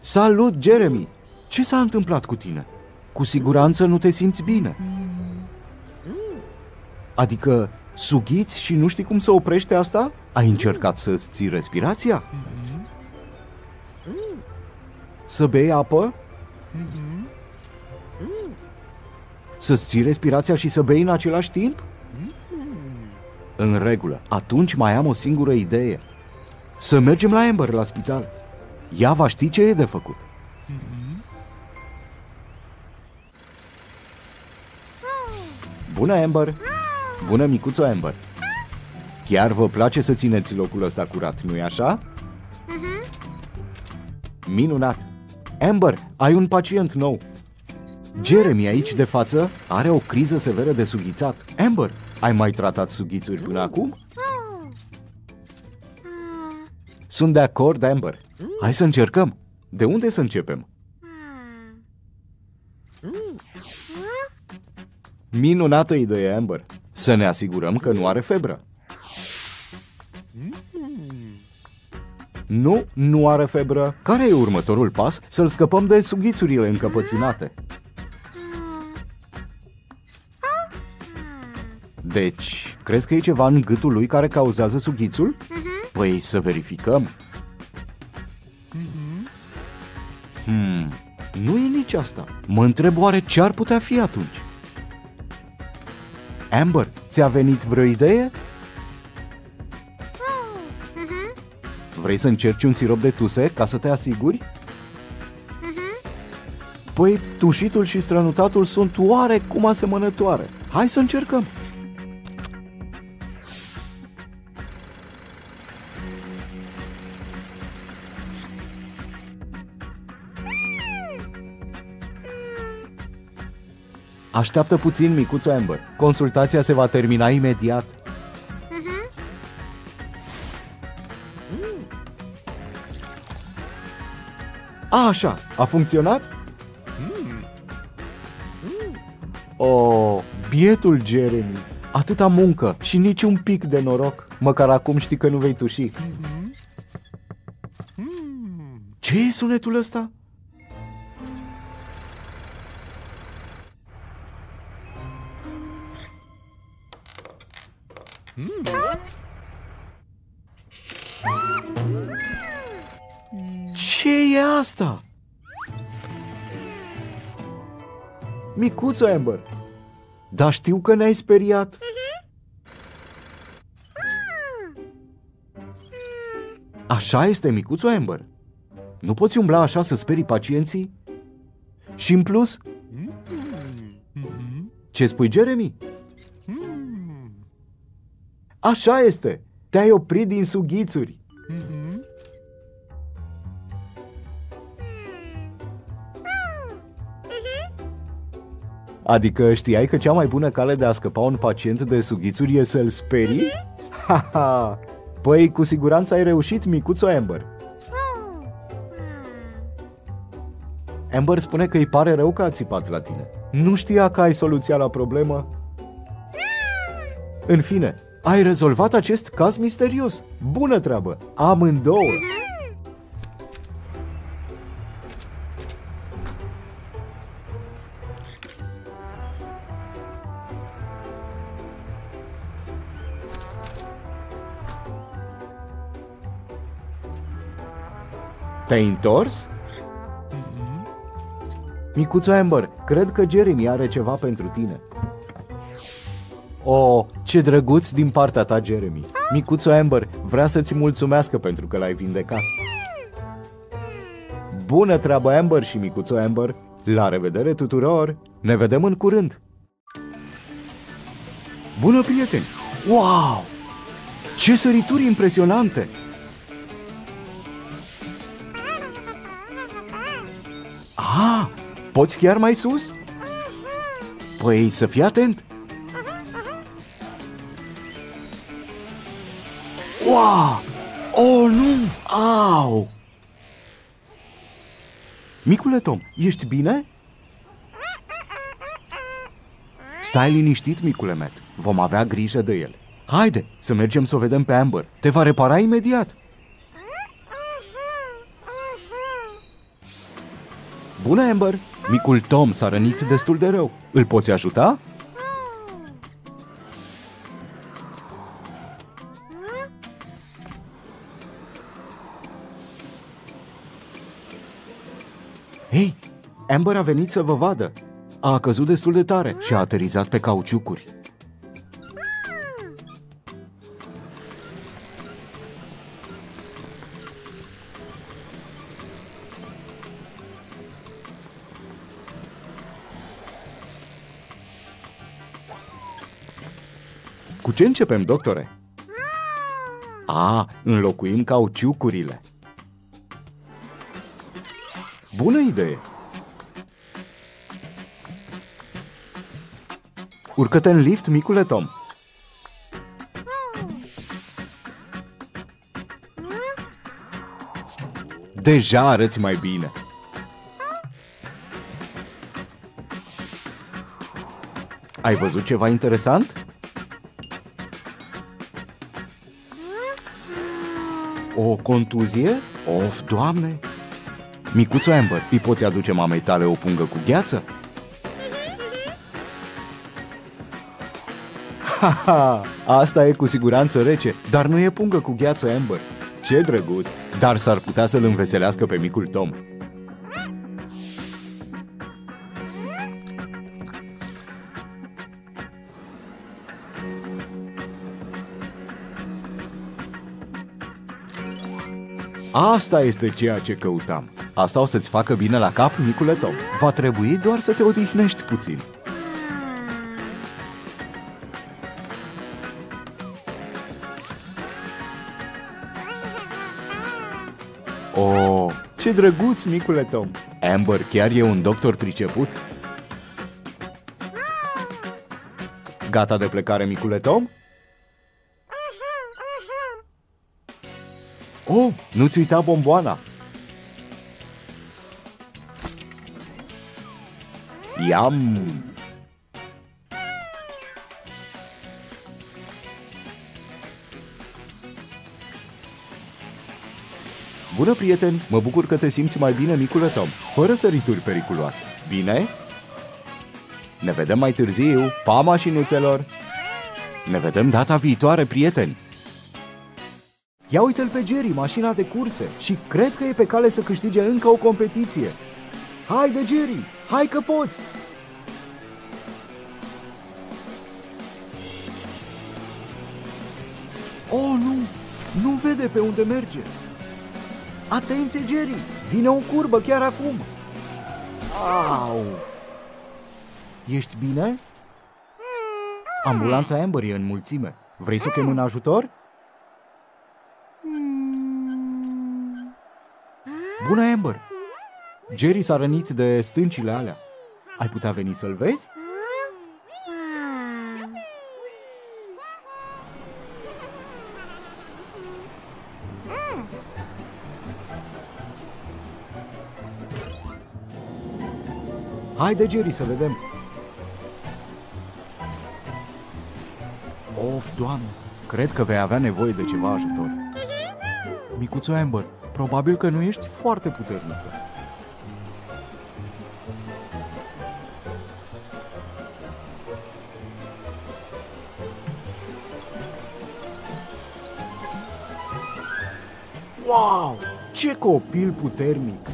Salut, Jeremy! Ce s-a întâmplat cu tine? Cu siguranță nu te simți bine. Adică sughiți și nu știi cum să oprești asta? Ai încercat să-ți ții respirația? Să bei apă? Să-ți ții respirația și să bei în același timp? În regulă, atunci mai am o singură idee. Să mergem la Amber la spital. Ea va ști ce e de făcut. Bună, Amber! Bună, micuțo Amber! Chiar vă place să țineți locul ăsta curat, nu-i așa? Minunat! Amber, ai un pacient nou. Jeremy, aici de față, are o criză severă de sughițat. Amber, ai mai tratat sughițuri până acum? Sunt de acord, Amber. Hai să încercăm. De unde să începem? Minunată idee, Amber. Să ne asigurăm că nu are febră. Nu are febră. Care e următorul pas? Să-l scăpăm de sughițurile încăpățânate. Deci, crezi că e ceva în gâtul lui care cauzează sughițul? Păi să verificăm. Nu e nici asta. Mă întreb oare ce ar putea fi atunci? Amber, ți-a venit vreo idee? Vrei să încerci un sirop de tuse ca să te asiguri? Păi, tușitul și strănutatul sunt oarecum asemănătoare. Hai să încercăm. Așteaptă puțin, micuțo Amber. Consultația se va termina imediat. Așa, a funcționat? Oh, bietul Jeremy. Atâta muncă și nici un pic de noroc. Măcar acum știi că nu vei tuși. Ce e sunetul ăsta? Ce e asta? Micuțo Amber, dar știu că ne-ai speriat. Așa este, micuțo Amber. Nu poți umbla așa să sperii pacienții? Și în plus, ce spui, Jeremy? Așa este, te-ai oprit din sughițuri. Adică știai că cea mai bună cale de a scăpa un pacient de sughițuri e să-l sperii? Ha-ha! Păi, cu siguranță ai reușit, micuțo Amber. Amber spune că îi pare rău că a țipat la tine. Nu știa că ai soluția la problemă? În fine, ai rezolvat acest caz misterios. Bună treabă! Amândouă! Te-ai întors? Micuțo Amber, cred că Jeremy are ceva pentru tine. Oh, ce drăguț din partea ta, Jeremy. Micuțo Amber vrea să-ți mulțumească pentru că l-ai vindecat. Bună treabă, Amber și micuțo Amber. La revedere tuturor. Ne vedem în curând. Bună, prieteni. Wow! Ce sărituri impresionante! Ah, poți chiar mai sus? Păi să fii atent. Wow! Oh, nu! Au! Micule Tom, ești bine? Stai liniștit, micule Matt. Vom avea grijă de el. Haide, să mergem să o vedem pe Amber. Te va repara imediat. Bună, Amber! Micul Tom s-a rănit destul de rău. Îl poți ajuta? Hei, Amber a venit să vă vadă. A căzut destul de tare și a aterizat pe cauciucuri. Cu ce începem, doctore? Înlocuim cauciucurile. Bună idee! Urcă-te în lift, micule Tom. Deja arăți mai bine. Ai văzut ceva interesant? O contuzie? Of, Doamne! Micuțo Amber, îi poți aduce mamei tale o pungă cu gheață? Haha, asta e cu siguranță rece, dar nu e pungă cu gheață, Amber. Ce drăguț! Dar s-ar putea să-l înveselească pe micul Tom. Asta este ceea ce căutam. Asta o să-ți facă bine la cap, micule Tom. Va trebui doar să te odihnești puțin. Oh, ce drăguț, micule Tom! Amber chiar e un doctor priceput. Gata de plecare, micule Tom? Oh, nu-ți uita bomboana! Iam! Bună, prieteni! Mă bucur că te simți mai bine, micule Tom, fără sărituri periculoase. Bine? Ne vedem mai târziu, pa, mașinuțelor! Ne vedem data viitoare, prieteni! Ia uite-l pe Jerry, mașina de curse, și cred că e pe cale să câștige încă o competiție. Haide, Jerry! Hai că poți! Oh, nu! Nu vede pe unde merge! Atenție, Jerry! Vine o curbă chiar acum! Au! Ești bine? Ambulanța Amber e în mulțime. Vrei să o chem în ajutor? Bună, Amber! Jerry s-a rănit de stâncile alea. Ai putea veni să-l vezi? Haide, Jerry, să vedem. Of, Doamne! Cred că vei avea nevoie de ceva ajutor. Micuțo Amber, probabil că nu ești foarte puternică. Wow! Ce copil puternic!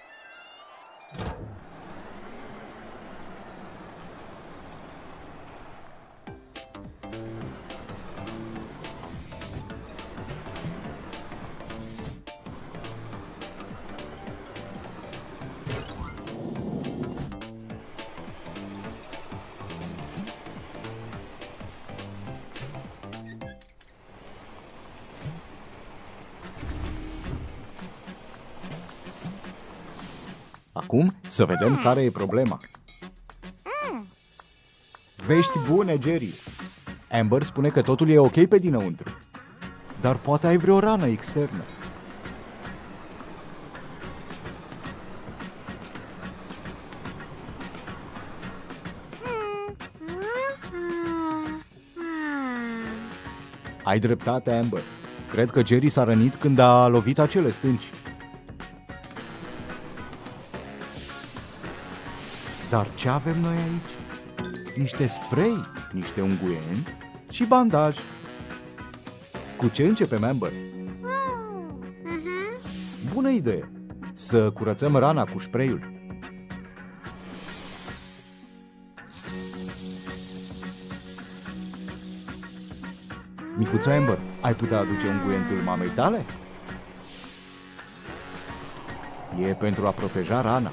Acum să vedem care e problema. Vești bune, Jerry! Amber spune că totul e ok pe dinăuntru, dar poate ai vreo rană externă. Ai dreptate, Amber. Cred că Jerry s-a rănit când a lovit acele stânci. Dar ce avem noi aici? Niște spray, niște unguent și bandaj. Cu ce începem, Amber? Bună idee! Să curățăm rana cu spray-ul. Micuța Amber, ai putea aduce unguentul mamei tale? E pentru a proteja rana.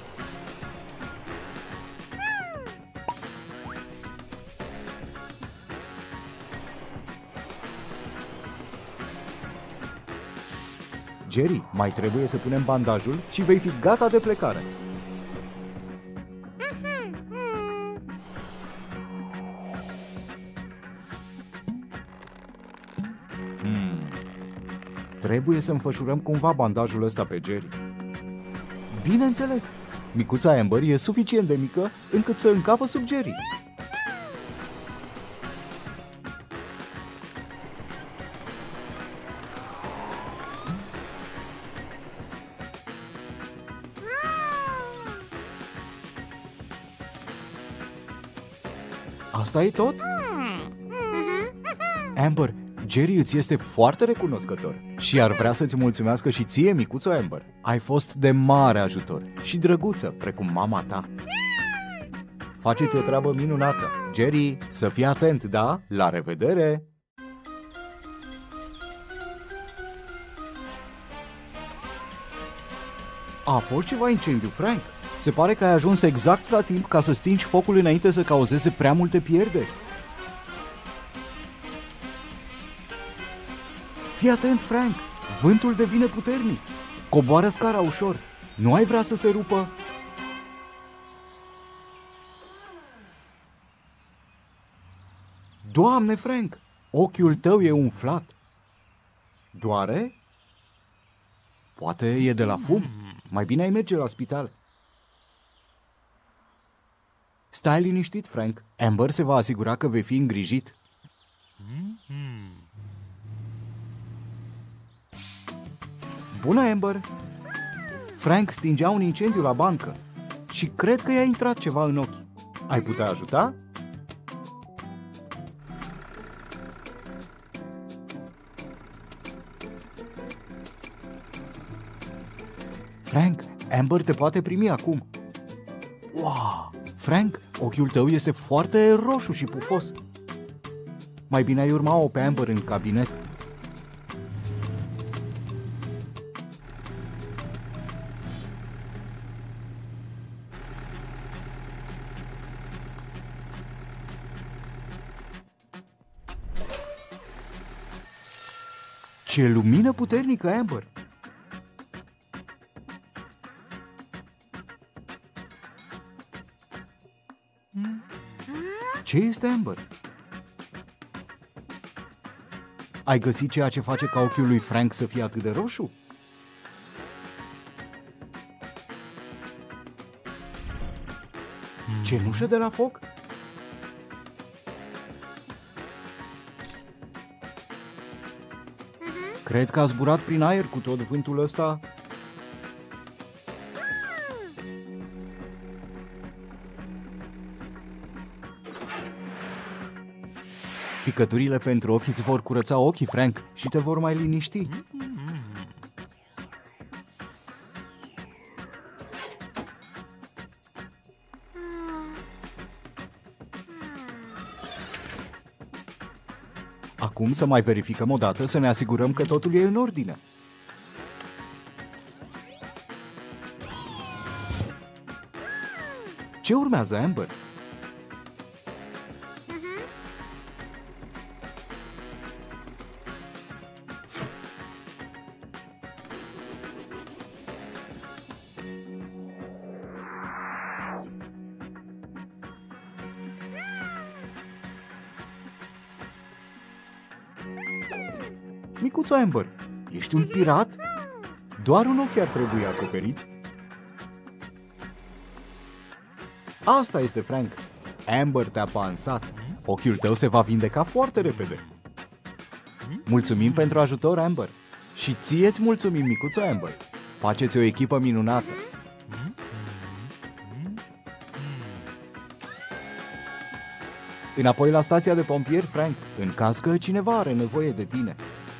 Jerry, mai trebuie să punem bandajul și vei fi gata de plecare. Trebuie să înfășurăm cumva bandajul ăsta pe Jerry. Bineînțeles, micuța Amber e suficient de mică încât să încapă sub Jerry. Asta e tot? Amber, Jerry îți este foarte recunoscător și ar vrea să-ți mulțumească și ție, micuțo Amber. Ai fost de mare ajutor și drăguță, precum mama ta. Faceți o treabă minunată. Jerry, să fii atent, da? La revedere! A fost ceva incendiu, Frank. Se pare că ai ajuns exact la timp ca să stingi focul înainte să cauzeze prea multe pierderi. Fii atent, Frank! Vântul devine puternic. Coboară scara ușor. Nu ai vrea să se rupă? Doamne, Frank! Ochiul tău e umflat. Doare? Poate e de la fum. Mai bine ai merge la spital. Stai liniștit, Frank. Amber se va asigura că vei fi îngrijit. Bună, Amber! Frank stingea un incendiu la bancă și cred că i-a intrat ceva în ochi. Ai putea ajuta? Frank, Amber te poate primi acum. Wow! Frank, ochiul tău este foarte roșu și pufos. Mai bine ai urma-o pe Amber în cabinet. Ce lumină puternică, Amber! Ce este, Amber? Ai găsit ceea ce face ca ochiul lui Frank să fie atât de roșu? Cenușă de la foc? Cred că a zburat prin aer cu tot vântul ăsta. Picăturile pentru ochi îți vor curăța ochii, Frank, și te vor mai liniști. Acum să mai verificăm o dată, să ne asigurăm că totul e în ordine. Ce urmează, Amber? Micuțo Amber, ești un pirat? Doar un ochi ar trebui acoperit. Asta este, Frank. Amber te-a pansat. Ochiul tău se va vindeca foarte repede. Mulțumim pentru ajutor, Amber. Și ție-ți mulțumim, micuțo Amber. Faceți o echipă minunată. Înapoi la stația de pompieri, Frank, în caz că cineva are nevoie de tine.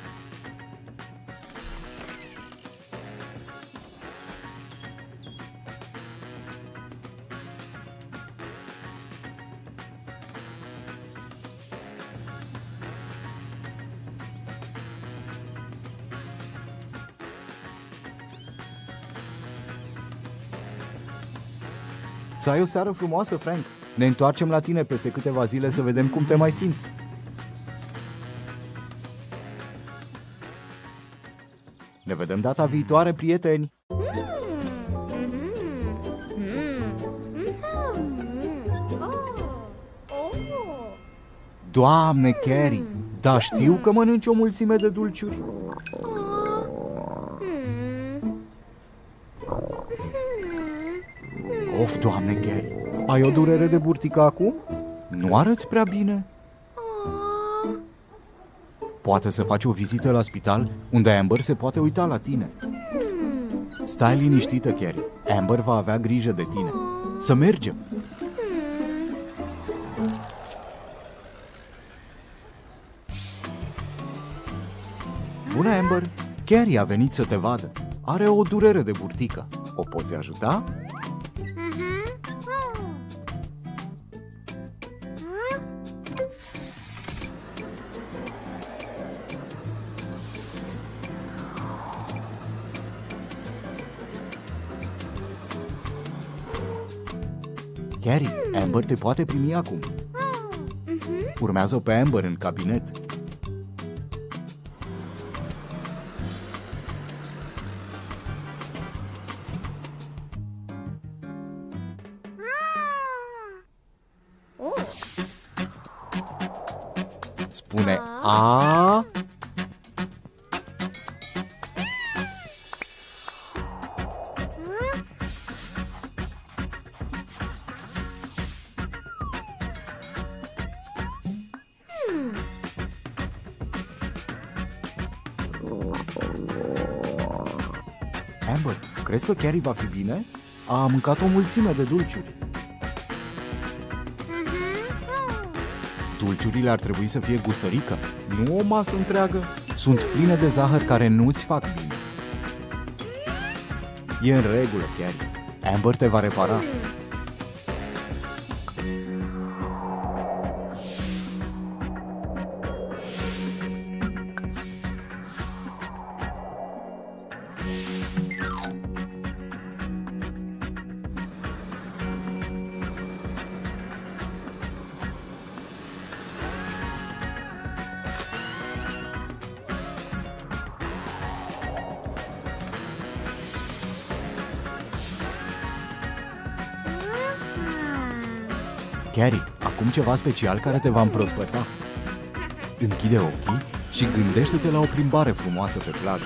Să ai o seară frumoasă, Frank. Ne întoarcem la tine peste câteva zile să vedem cum te mai simți. Ne vedem data viitoare, prieteni! Doamne, Carrie, dar știu că mănânci o mulțime de dulciuri. Of, Doamne, Carrie, ai o durere de burtică acum? Nu arăți prea bine? Poate să faci o vizită la spital, unde Amber se poate uita la tine. Stai liniștită, Carrie. Amber va avea grijă de tine. Să mergem! Bună, Amber! Carrie a venit să te vadă. Are o durere de burtică. O poți ajuta? Carrie, Amber te poate primi acum. Urmează pe Amber în cabinet. Spune A. Amber, crezi că Carrie va fi bine? A mâncat o mulțime de dulciuri. Dulciurile ar trebui să fie gustărică, nu o masă întreagă. Sunt pline de zahăr care nu-ți fac bine. E în regulă, Carrie. Amber te va repara. Carrie, acum ceva special care te va împrospăta. Închide ochii și gândește-te la o plimbare frumoasă pe plajă.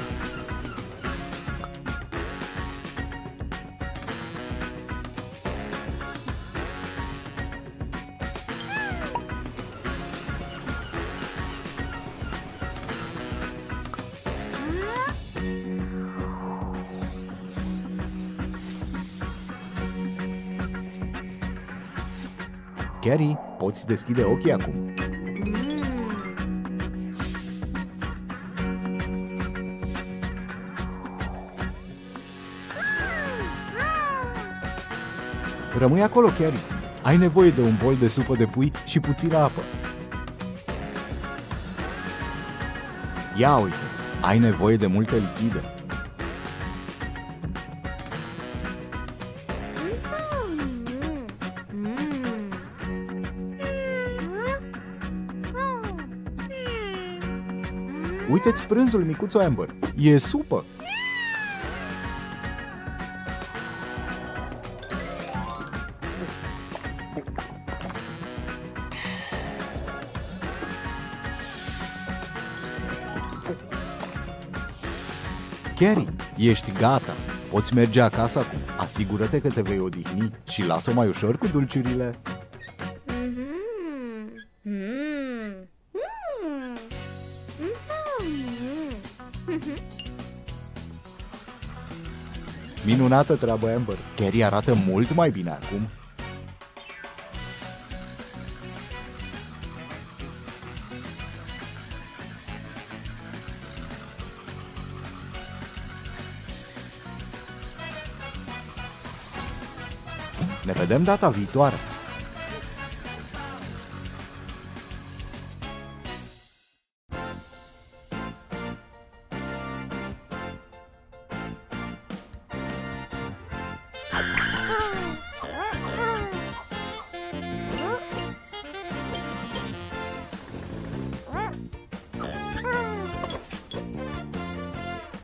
Carrie, poți deschide ochii acum. Rămâi acolo, Carrie. Ai nevoie de un bol de supă de pui și puțină apă. Ia uite, ai nevoie de multe lichide. Uite-ți prânzul, micuțo Amber. E supă! Carrie, ești gata. Poți merge acasă acum. Asigură-te că te vei odihni și lasă-o mai ușor cu dulciurile. Minunată treabă, Amber. Carrie arată mult mai bine acum. Ne vedem data viitoare.